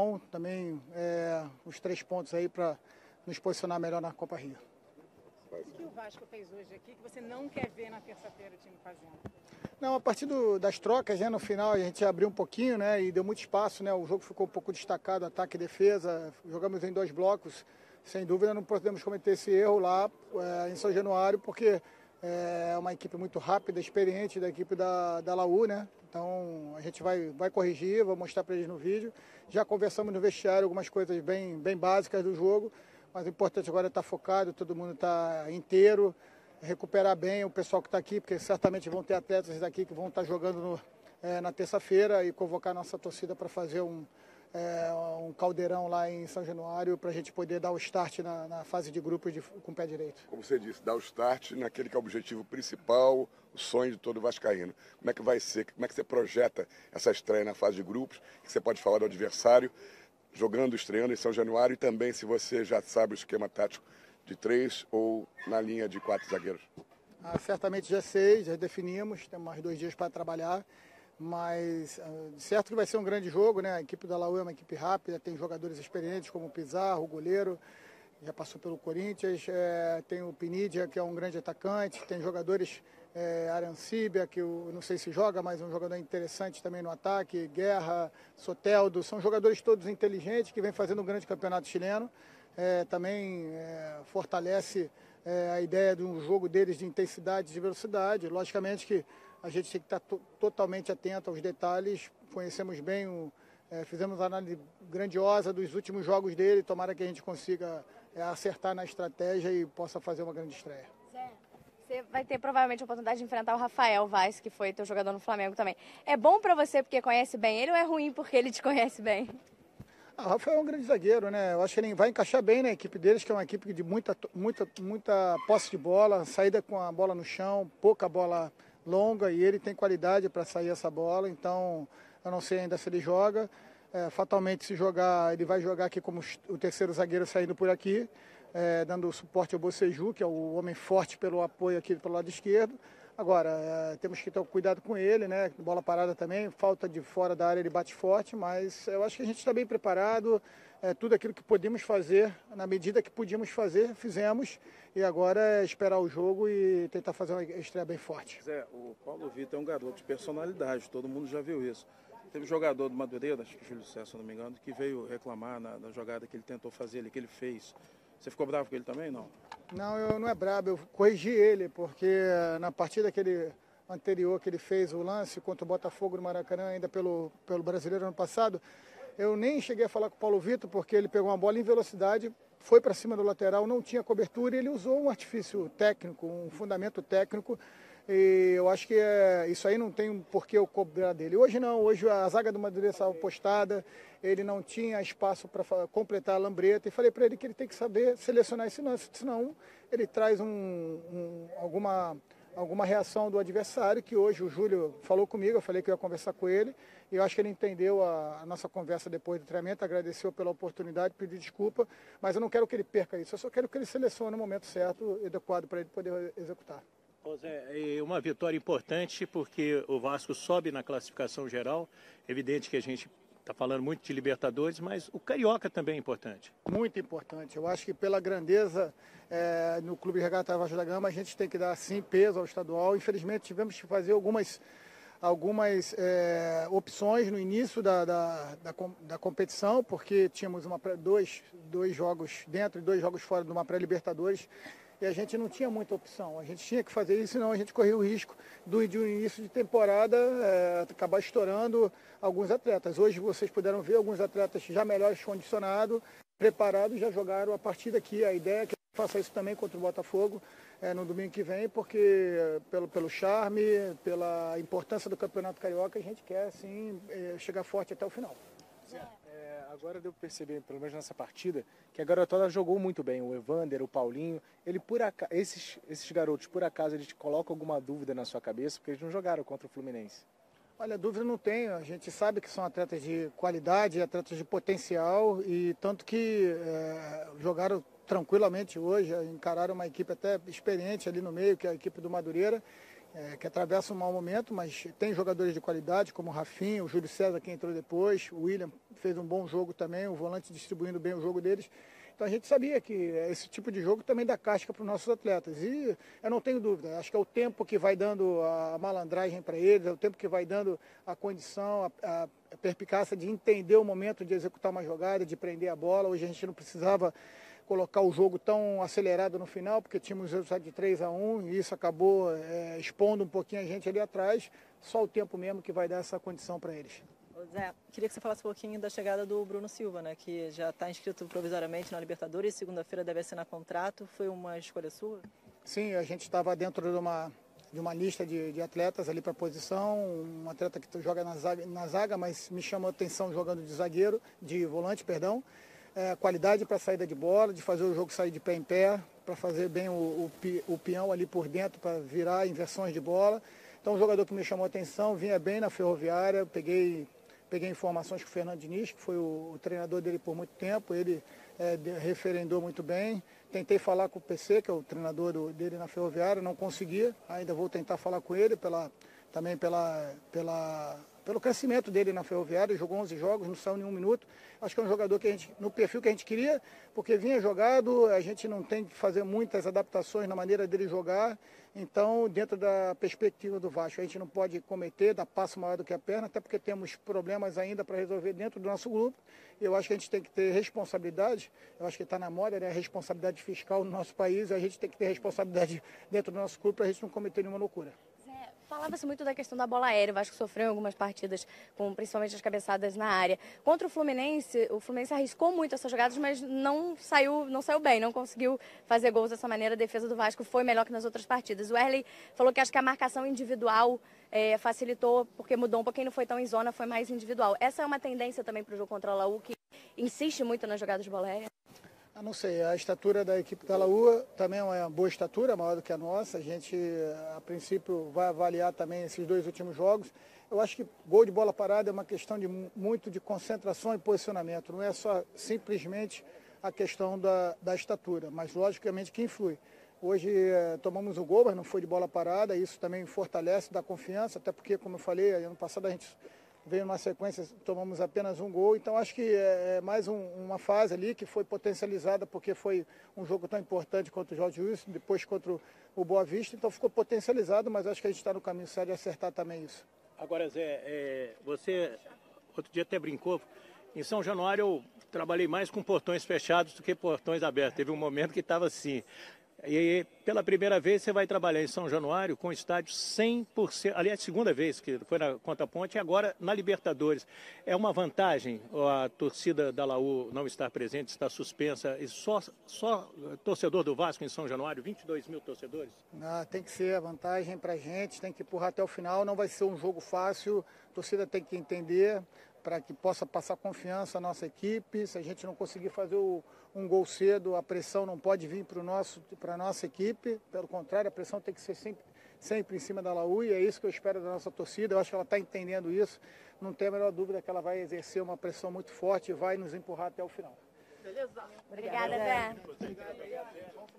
Também os 3 pontos aí para nos posicionar melhor na Copa Rio. O que o Vasco fez hoje aqui que você não quer ver na terça-feira o time fazendo? Não, a partir das trocas, no final a gente abriu um pouquinho, e deu muito espaço, o jogo ficou um pouco destacado, ataque e defesa, jogamos em 2 blocos, sem dúvida não podemos cometer esse erro lá em São Januário, porque é uma equipe muito rápida, experiente da equipe da Laú, Então a gente vai corrigir, vou mostrar para eles no vídeo. Já conversamos no vestiário algumas coisas bem básicas do jogo, mas o importante agora é estar focado, todo mundo está inteiro, recuperar bem o pessoal que está aqui, porque certamente vão ter atletas daqui que vão estar jogando na terça-feira e convocar nossa torcida para fazer um caldeirão lá em São Januário para a gente poder dar o start na fase de grupos com o pé direito. Como você disse, dar o start naquele que é o objetivo principal, o sonho de todo vascaíno. Como é que vai ser? Como é que você projeta essa estreia na fase de grupos? O que você pode falar do adversário, jogando, estreando em São Januário e também se você já sabe o esquema tático de 3 ou na linha de 4 zagueiros? Certamente já sei, já definimos, temos mais 2 dias para trabalhar, mas certo que vai ser um grande jogo, A equipe da Laú é uma equipe rápida, tem jogadores experientes como o Pizarro, o goleiro, já passou pelo Corinthians, tem o Pinidia, que é um grande atacante, tem jogadores Arancíbia, que eu não sei se joga, mas é um jogador interessante também no ataque, Guerra, Soteldo, são jogadores todos inteligentes que vêm fazendo um grande campeonato chileno. Também fortalece a ideia de um jogo deles de intensidade, de velocidade. Logicamente que a gente tem que estar totalmente atento aos detalhes, conhecemos bem, fizemos uma análise grandiosa dos últimos jogos dele, tomara que a gente consiga acertar na estratégia e possa fazer uma grande estreia. Você vai ter provavelmente a oportunidade de enfrentar o Rafael Vaz, que foi teu jogador no Flamengo também. É bom pra você porque conhece bem ele ou é ruim porque ele te conhece bem? O Rafael é um grande zagueiro, Eu acho que ele vai encaixar bem na equipe deles, que é uma equipe de muita posse de bola, saída com a bola no chão, pouca bola longa, e ele tem qualidade para sair essa bola, então eu não sei ainda se ele joga. Fatalmente, se jogar, ele vai jogar aqui como o terceiro zagueiro saindo por aqui, dando suporte ao Boceju, que é o homem forte pelo apoio aqui pelo lado esquerdo. Agora, temos que ter cuidado com ele, Bola parada também, falta de fora da área, ele bate forte, mas eu acho que a gente está bem preparado. Tudo aquilo que podíamos fazer, na medida que podíamos fazer, fizemos. E agora é esperar o jogo e tentar fazer uma estreia bem forte. Zé, o Paulo Vitor é um garoto de personalidade, todo mundo já viu isso. Teve um jogador do Madureira, acho que Júlio César, se não me engano, que veio reclamar na jogada que ele tentou fazer, que ele fez. Você ficou bravo com ele também, não? Não, eu não é brabo, eu corrigi ele, porque na partida anterior que ele fez o lance contra o Botafogo no Maracanã, ainda pelo Brasileiro ano passado, eu nem cheguei a falar com o Paulo Vitor, porque ele pegou uma bola em velocidade, foi para cima do lateral, não tinha cobertura e ele usou um artifício técnico, um fundamento técnico, e eu acho que isso aí não tem por que eu cobrar dele. Hoje não, hoje a zaga do Madureira estava postada, ele não tinha espaço para completar a lambreta, e falei para ele que ele tem que saber selecionar esse lance, senão ele traz alguma reação do adversário, que hoje o Júlio falou comigo, eu falei que eu ia conversar com ele, e eu acho que ele entendeu a nossa conversa depois do treinamento, agradeceu pela oportunidade, pediu desculpa, mas eu não quero que ele perca isso, eu só quero que ele selecione o momento certo e adequado para ele poder executar. Zé, uma vitória importante porque o Vasco sobe na classificação geral, evidente que a gente está falando muito de Libertadores, mas o Carioca também é importante. Muito importante. Eu acho que pela grandeza no Clube Regata Vasco da Gama, a gente tem que dar, sim, peso ao estadual. Infelizmente, tivemos que fazer algumas opções no início da competição, porque tínhamos dois jogos dentro e 2 jogos fora de uma pré-Libertadores, e a gente não tinha muita opção. A gente tinha que fazer isso, senão a gente corria o risco de um início de temporada acabar estourando alguns atletas. Hoje vocês puderam ver alguns atletas já melhores condicionados, preparados, já jogaram a partida aqui. A ideia é que eu faça isso também contra o Botafogo no domingo que vem, porque pelo charme, pela importância do Campeonato Carioca, a gente quer, sim, chegar forte até o final. Agora deu para perceber, pelo menos nessa partida, que a garotada jogou muito bem. O Evander, o Paulinho, esses garotos, por acaso, eles colocam alguma dúvida na sua cabeça, porque eles não jogaram contra o Fluminense? Olha, dúvida não tenho. A gente sabe que são atletas de qualidade, atletas de potencial, e tanto que jogaram tranquilamente hoje, encararam uma equipe até experiente ali no meio, que é a equipe do Madureira, que atravessa um mau momento, mas tem jogadores de qualidade, como o Rafinha, o Júlio César, que entrou depois, o William fez um bom jogo também, o volante distribuindo bem o jogo deles. Então a gente sabia que esse tipo de jogo também dá casca para os nossos atletas. E eu não tenho dúvida, acho que é o tempo que vai dando a malandragem para eles, é o tempo que vai dando a condição, a perspicácia de entender o momento de executar uma jogada, de prender a bola. Hoje a gente não precisava colocar o jogo tão acelerado no final, porque tínhamos o resultado de 3-1 e isso acabou expondo um pouquinho a gente ali atrás. Só o tempo mesmo que vai dar essa condição para eles. Zé, queria que você falasse um pouquinho da chegada do Bruno Silva, né, que já está inscrito provisoriamente na Libertadores, segunda-feira deve assinar contrato. Foi uma escolha sua? Sim, a gente estava dentro de uma lista de atletas ali para a posição, um atleta que joga na zaga, mas me chamou a atenção jogando de volante, perdão. Qualidade para saída de bola, de fazer o jogo sair de pé em pé, para fazer bem o peão ali por dentro, para virar inversões de bola. Então, um jogador que me chamou a atenção, vinha bem na Ferroviária, peguei informações com o Fernando Diniz, que foi o treinador dele por muito tempo, ele referendou muito bem. Tentei falar com o PC, que é o treinador dele na Ferroviária, não conseguia, ainda vou tentar falar com ele, pelo crescimento dele na Ferroviária, jogou 11 jogos, não saiu nenhum minuto. Acho que é um jogador que no perfil que a gente queria, porque vinha jogado, a gente não tem que fazer muitas adaptações na maneira dele jogar. Então, dentro da perspectiva do Vasco, a gente não pode cometer, dar passo maior do que a perna, até porque temos problemas ainda para resolver dentro do nosso grupo. E eu acho que a gente tem que ter responsabilidade, eu acho que está na moda, né, a responsabilidade fiscal no nosso país, e a gente tem que ter responsabilidade dentro do nosso clube para a gente não cometer nenhuma loucura. Falava-se muito da questão da bola aérea, o Vasco sofreu em algumas partidas, com principalmente as cabeçadas na área. Contra o Fluminense arriscou muito essas jogadas, mas não saiu bem, não conseguiu fazer gols dessa maneira. A defesa do Vasco foi melhor que nas outras partidas. O Erley falou que acho que a marcação individual facilitou, porque mudou um pouquinho, não foi tão em zona, foi mais individual. Essa é uma tendência também para o jogo contra a Laú, que insiste muito nas jogadas de bola aérea? Não sei, a estatura da equipe da Laú também é uma boa estatura, maior do que a nossa. A gente, a princípio, vai avaliar também esses 2 últimos jogos. Eu acho que gol de bola parada é uma questão muito de concentração e posicionamento. Não é só simplesmente a questão da estatura, mas logicamente que influi. Hoje tomamos um gol, mas não foi de bola parada. Isso também fortalece, dá confiança, até porque, como eu falei, ano passado a gente veio numa sequência, tomamos apenas um gol, então acho que é mais uma fase ali que foi potencializada porque foi um jogo tão importante contra o Jorge Wilson, depois contra o Boa Vista, então ficou potencializado, mas acho que a gente está no caminho certo de acertar também isso. Agora, Zé, você outro dia até brincou, em São Januário eu trabalhei mais com portões fechados do que portões abertos, teve um momento que estava assim. E pela primeira vez você vai trabalhar em São Januário com estádio 100%, aliás, segunda vez que foi na Conta Ponte e agora na Libertadores. É uma vantagem a torcida da Laú não estar presente, estar suspensa, e só torcedor do Vasco em São Januário, 22 mil torcedores? Tem que ser a vantagem para a gente, tem que empurrar até o final, não vai ser um jogo fácil, a torcida tem que entender para que possa passar confiança à nossa equipe. Se a gente não conseguir fazer um gol cedo, a pressão não pode vir para a nossa equipe. Pelo contrário, a pressão tem que ser sempre em cima da Laú, e é isso que eu espero da nossa torcida. Eu acho que ela está entendendo isso. Não tem a menor dúvida que ela vai exercer uma pressão muito forte e vai nos empurrar até o final. Beleza? Obrigada, Zé.